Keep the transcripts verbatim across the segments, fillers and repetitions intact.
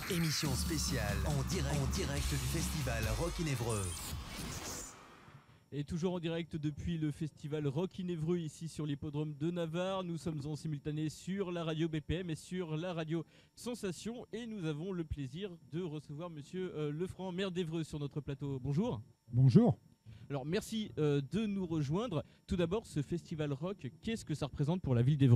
Émission spéciale en direct, en direct du festival Rock in Évreux. Et toujours en direct depuis le festival Rock in Évreux ici sur l'hippodrome de Navarre. Nous sommes en simultané sur la radio B P M et sur la radio Sensation. Et nous avons le plaisir de recevoir monsieur euh, Lefranc, maire d'Évreux sur notre plateau. Bonjour. Bonjour. Alors merci euh, de nous rejoindre. Tout d'abord, ce festival rock, qu'est-ce que ça représente pour la ville d'Évreux ?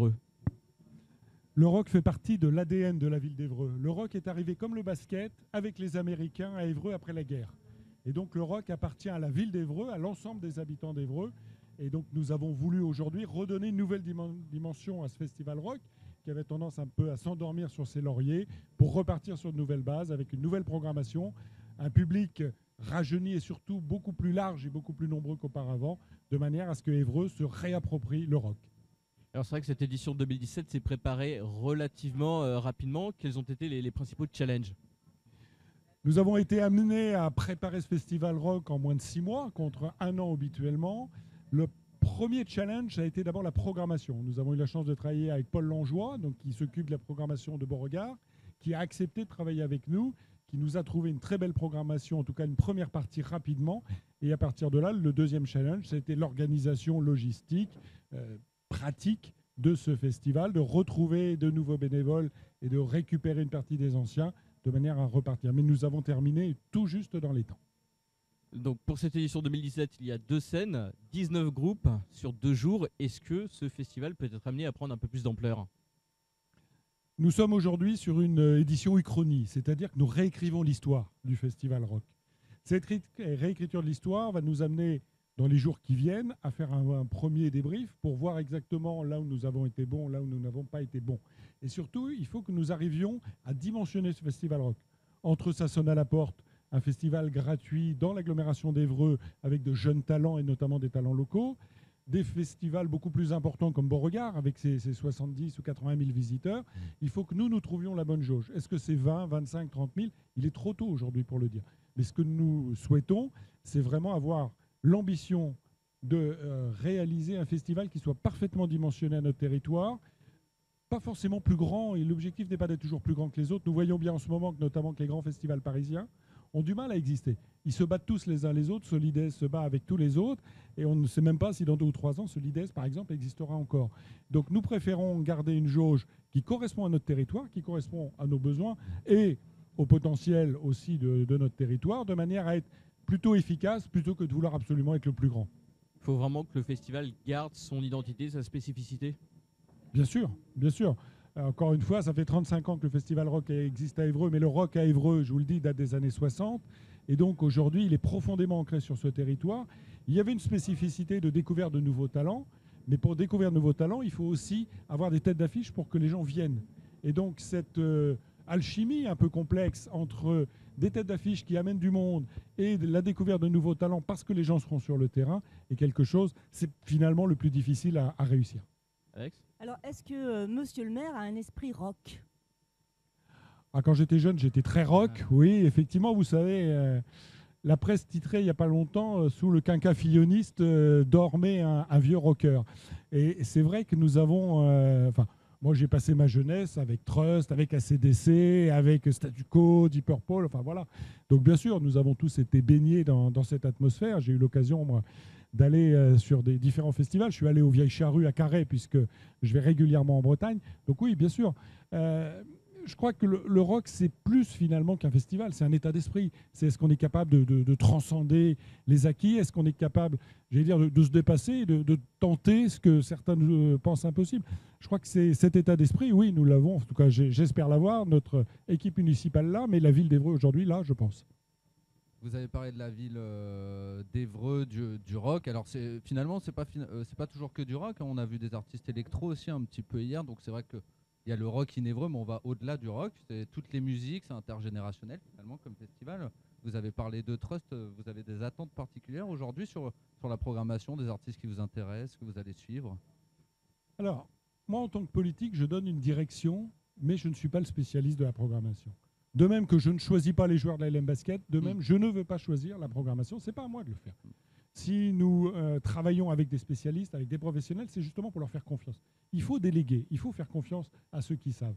Le rock fait partie de l'A D N de la ville d'Évreux. Le rock est arrivé comme le basket avec les Américains à Évreux après la guerre. Et donc le rock appartient à la ville d'Évreux, à l'ensemble des habitants d'Évreux. Et donc nous avons voulu aujourd'hui redonner une nouvelle dimension à ce festival rock qui avait tendance un peu à s'endormir sur ses lauriers pour repartir sur de nouvelles bases avec une nouvelle programmation, un public rajeuni et surtout beaucoup plus large et beaucoup plus nombreux qu'auparavant, de manière à ce que Évreux se réapproprie le rock. Alors c'est vrai que cette édition deux mille dix-sept s'est préparée relativement euh, rapidement. Quels ont été les, les principaux challenges ? Nous avons été amenés à préparer ce festival rock en moins de six mois, contre un an habituellement. Le premier challenge a été d'abord la programmation. Nous avons eu la chance de travailler avec Paul Langeois, donc, qui s'occupe de la programmation de Beauregard, qui a accepté de travailler avec nous, qui nous a trouvé une très belle programmation, en tout cas une première partie rapidement. Et à partir de là, le deuxième challenge, c'était l'organisation logistique, euh, pratique de ce festival, de retrouver de nouveaux bénévoles et de récupérer une partie des anciens de manière à repartir. Mais nous avons terminé tout juste dans les temps. Donc pour cette édition deux mille dix-sept, il y a deux scènes, dix-neuf groupes sur deux jours. Est-ce que ce festival peut être amené à prendre un peu plus d'ampleur ? Nous sommes aujourd'hui sur une édition uchronie, c'est-à-dire que nous réécrivons l'histoire du festival rock. Cette réécriture de l'histoire va nous amener, dans les jours qui viennent, à faire un, un premier débrief pour voir exactement là où nous avons été bons, là où nous n'avons pas été bons. Et surtout, il faut que nous arrivions à dimensionner ce festival rock. Entre Ça sonne à la porte, un festival gratuit dans l'agglomération d'Évreux avec de jeunes talents et notamment des talents locaux, des festivals beaucoup plus importants comme Beauregard avec ses, ses soixante-dix ou quatre-vingt mille visiteurs, il faut que nous, nous trouvions la bonne jauge. Est-ce que c'est vingt, vingt-cinq, trente mille ? Il est trop tôt aujourd'hui pour le dire. Mais ce que nous souhaitons, c'est vraiment avoir l'ambition de euh, réaliser un festival qui soit parfaitement dimensionné à notre territoire, pas forcément plus grand, et l'objectif n'est pas d'être toujours plus grand que les autres. Nous voyons bien en ce moment que notamment que les grands festivals parisiens ont du mal à exister. Ils se battent tous les uns les autres, Solides se bat avec tous les autres, et on ne sait même pas si dans deux ou trois ans, Solides, par exemple, existera encore. Donc nous préférons garder une jauge qui correspond à notre territoire, qui correspond à nos besoins, et au potentiel aussi de, de notre territoire, de manière à être plutôt efficace, plutôt que de vouloir absolument être le plus grand. Il faut vraiment que le festival garde son identité, sa spécificité ? Bien sûr, bien sûr. Encore une fois, ça fait trente-cinq ans que le festival rock existe à Évreux, mais le rock à Évreux, je vous le dis, date des années soixante. Et donc aujourd'hui, il est profondément ancré sur ce territoire. Il y avait une spécificité de découverte de nouveaux talents, mais pour découvrir de nouveaux talents, il faut aussi avoir des têtes d'affiche pour que les gens viennent. Et donc cette euh, alchimie un peu complexe entre des têtes d'affiche qui amènent du monde et de la découverte de nouveaux talents parce que les gens seront sur le terrain est quelque chose, c'est finalement le plus difficile à, à réussir. Alex ? Alors, est-ce que euh, monsieur le maire a un esprit rock ? Ah, quand j'étais jeune, j'étais très rock. Oui, effectivement, vous savez, euh, la presse titrait il n'y a pas longtemps, euh, sous le quinquas filloniste, euh, dormait un, un vieux rocker. Et c'est vrai que nous avons... Enfin, euh, moi, j'ai passé ma jeunesse avec Trust, avec A C D C, avec Statu Quo, Deep Purple, enfin voilà. Donc, bien sûr, nous avons tous été baignés dans, dans cette atmosphère. J'ai eu l'occasion, moi, d'aller euh, sur des différents festivals. Je suis allé aux Vieilles Charrues à Carhaix, puisque je vais régulièrement en Bretagne. Donc oui, bien sûr. Euh, je crois que le, le rock, c'est plus finalement qu'un festival. C'est un état d'esprit. C'est est-ce qu'on est capable de, de, de transcender les acquis ? Est-ce qu'on est capable, j'allais dire, de, de se dépasser, de, de tenter ce que certains euh, pensent impossible ? Je crois que c'est cet état d'esprit, oui, nous l'avons. En tout cas, j'espère l'avoir. Notre équipe municipale là, mais la ville d'Évreux aujourd'hui, là, je pense. Vous avez parlé de la ville euh, d'Évreux, du, du rock. Alors c'est, finalement, c'est pas, euh, c'est pas toujours que du rock. Hein. On a vu des artistes électro aussi un petit peu hier. Donc c'est vrai qu'il y a le rock in Évreux, mais on va au-delà du rock. C'est toutes les musiques, c'est intergénérationnel finalement comme festival. Vous avez parlé de Trust. Vous avez des attentes particulières aujourd'hui sur, sur la programmation des artistes qui vous intéressent, que vous allez suivre ? Alors, moi en tant que politique, je donne une direction, mais je ne suis pas le spécialiste de la programmation. De même que je ne choisis pas les joueurs de la L M Basket, de même, je ne veux pas choisir la programmation. Ce n'est pas à moi de le faire. Si nous euh, travaillons avec des spécialistes, avec des professionnels, c'est justement pour leur faire confiance. Il faut déléguer, il faut faire confiance à ceux qui savent.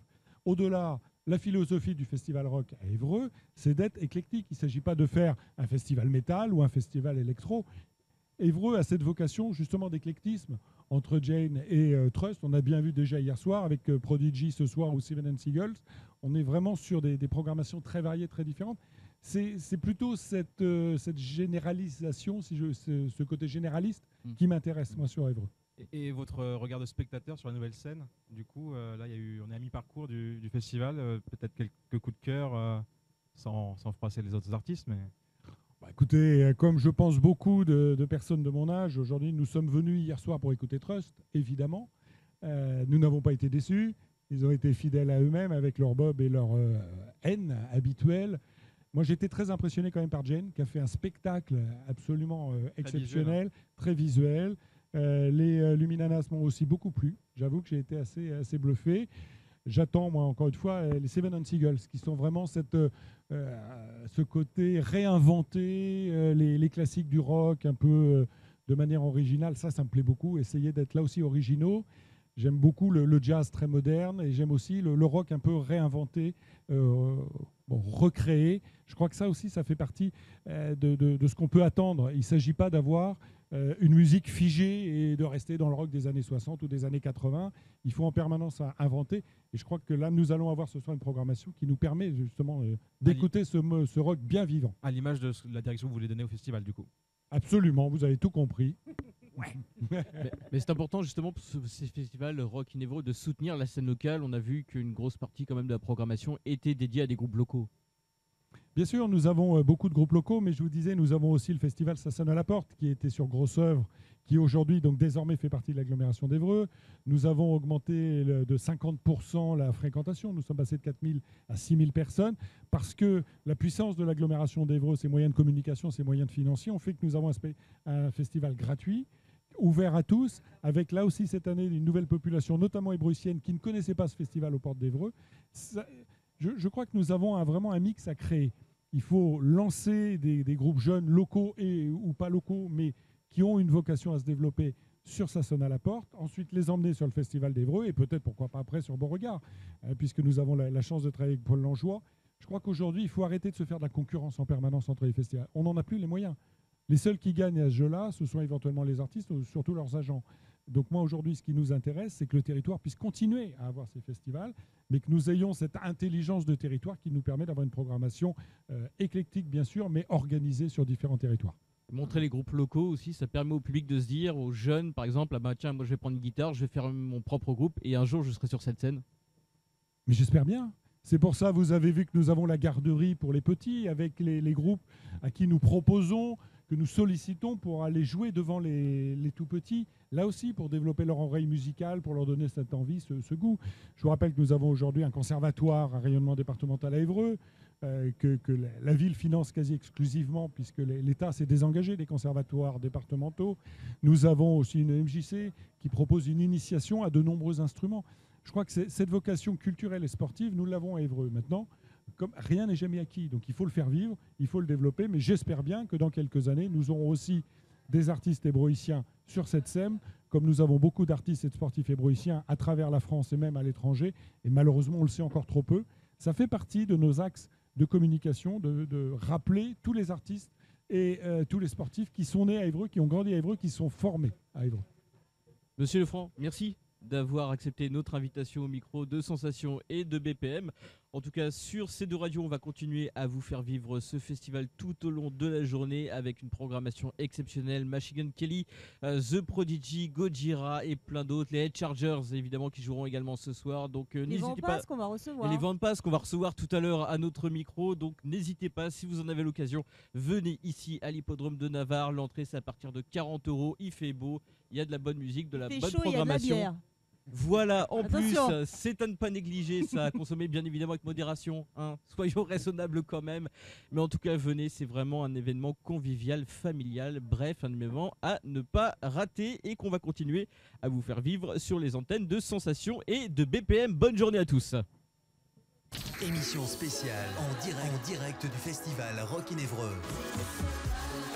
au-delà, la philosophie du festival rock à Évreux, c'est d'être éclectique. Il ne s'agit pas de faire un festival métal ou un festival électro. Évreux a cette vocation justement d'éclectisme entre Jane et euh, Trust. On a bien vu déjà hier soir avec euh, Prodigy ce soir ou Seven and Seagulls. On est vraiment sur des, des programmations très variées, très différentes. C'est, c'est plutôt cette, euh, cette généralisation, si je, ce, ce côté généraliste Mm. qui m'intéresse moi sur Évreux. Et, et votre euh, regard de spectateur sur la nouvelle scène, du coup, euh, là, il y a eu, on est à mi-parcours du, du festival, euh, peut-être quelques coups de cœur, euh, sans, sans froisser les autres artistes, mais Bah, écoutez, euh, comme je pense beaucoup de, de personnes de mon âge, aujourd'hui nous sommes venus hier soir pour écouter Trust, évidemment. Euh, nous n'avons pas été déçus. Ils ont été fidèles à eux-mêmes avec leur bob et leur euh, haine habituelle. Moi, j'étais très impressionné quand même par Jane, qui a fait un spectacle absolument euh, exceptionnel, très visuel. Euh, les euh, Luminanas m'ont aussi beaucoup plu. J'avoue que j'ai été assez, assez bluffé. J'attends, moi, encore une fois, euh, les Seven and Seagulls, qui sont vraiment cette, euh, euh, ce côté réinventer euh, les, les classiques du rock un peu euh, de manière originale. Ça, ça me plaît beaucoup. Essayer d'être là aussi originaux. J'aime beaucoup le, le jazz très moderne et j'aime aussi le, le rock un peu réinventé, euh, bon, recréé. Je crois que ça aussi, ça fait partie euh, de, de, de ce qu'on peut attendre. Il ne s'agit pas d'avoir euh, une musique figée et de rester dans le rock des années soixante ou des années quatre-vingts. Il faut en permanence à inventer. Et je crois que là, nous allons avoir ce soir une programmation qui nous permet justement euh, d'écouter ce, me- ce rock bien vivant. à l'image de ce- la direction que vous voulez donner au festival, du coup. Absolument, vous avez tout compris. mais, mais c'est important justement pour ce, ces festivals Rock in Évreux de soutenir la scène locale. On a vu qu'une grosse partie quand même de la programmation était dédiée à des groupes locaux. Bien sûr, nous avons euh, beaucoup de groupes locaux, mais je vous disais, nous avons aussi le festival Ça sonne à la porte, qui était sur Grosse Œuvre, qui aujourd'hui, donc désormais, fait partie de l'agglomération d'Évreux. Nous avons augmenté le- de cinquante pour cent la fréquentation. Nous sommes passés de quatre mille à six mille personnes, parce que la puissance de l'agglomération d'Évreux, ses moyens de communication, ses moyens de financier, ont fait que nous avons un, spe- un festival gratuit, ouvert à tous, avec là aussi cette année une nouvelle population, notamment ébreuissienne, qui ne connaissait pas ce festival aux portes d'Évreux. Ça- Je, je crois que nous avons un- vraiment un mix à créer. Il faut lancer des, des groupes jeunes, locaux et, ou pas locaux, mais qui ont une vocation à se développer sur Ça sonne à la porte. Ensuite, les emmener sur le Festival d'Évreux et peut-être, pourquoi pas après, sur Beauregard, euh, puisque nous avons la, la chance de travailler avec Paul Langeois. Je crois qu'aujourd'hui, il faut arrêter de se faire de la concurrence en permanence entre les festivals. On n'en a plus les moyens. Les seuls qui gagnent à ce jeu-là, ce sont éventuellement les artistes ou surtout leurs agents. Donc moi, aujourd'hui, ce qui nous intéresse, c'est que le territoire puisse continuer à avoir ces festivals, mais que nous ayons cette intelligence de territoire qui nous permet d'avoir une programmation euh, éclectique, bien sûr, mais organisée sur différents territoires. Montrer les groupes locaux aussi, ça permet au public de se dire, aux jeunes par exemple, ah bah tiens, moi je vais prendre une guitare, je vais faire mon propre groupe et un jour je serai sur cette scène. Mais j'espère bien. C'est pour ça, vous avez vu que nous avons la garderie pour les petits, avec les, les groupes à qui nous proposons, que nous sollicitons pour aller jouer devant les, les tout petits, là aussi pour développer leur oreille musicale, pour leur donner cette envie, ce, ce goût. Je vous rappelle que nous avons aujourd'hui un conservatoire à rayonnement départemental à Évreux, euh, que, que la, la ville finance quasi exclusivement, puisque les- l'État s'est désengagé des conservatoires départementaux. Nous avons aussi une M J C qui propose une initiation à de nombreux instruments. Je crois que c'est- cette vocation culturelle et sportive, nous l'avons à Évreux. Maintenant, comme rien n'est jamais acquis, donc il faut le faire vivre, il faut le développer, mais j'espère bien que dans quelques années, nous aurons aussi des artistes hébroïciens sur cette scène, comme nous avons beaucoup d'artistes et de sportifs hébroïciens à travers la France et même à l'étranger, et malheureusement on le sait encore trop peu. Ça fait partie de nos axes de communication, de, de rappeler tous les artistes et euh, tous les sportifs qui sont nés à Évreux, qui ont grandi à Évreux, qui sont formés à Évreux. Monsieur Lefranc, merci d'avoir accepté notre invitation au micro de Sensation et de B P M. En tout cas, sur ces deux radios, on va continuer à vous faire vivre ce festival tout au long de la journée avec une programmation exceptionnelle. Machine Gun Kelly, euh, The Prodigy, Gojira et plein d'autres. Les Head Chargers, évidemment, qui joueront également ce soir. Donc, euh, Les n'hésitez vents pas. passent qu'on va recevoir. Et les ventes passes qu'on va recevoir tout à l'heure à notre micro. Donc n'hésitez pas, si vous en avez l'occasion, venez ici à l'hippodrome de Navarre. L'entrée c'est à partir de quarante euros. Il fait beau, il y a de la bonne musique, de la Il fait bonne chaud, il y a de la programmation. bière. Voilà, en Attention. plus, euh, c'est à ne pas négliger, ça à consommer bien évidemment avec modération, hein. Soyons raisonnables quand même. Mais en tout cas, venez, c'est vraiment un événement convivial, familial, bref, un événement à ne pas rater et qu'on va continuer à vous faire vivre sur les antennes de Sensation et de B P M. Bonne journée à tous. Émission spéciale en direct, en direct du festival Rock in Évreux.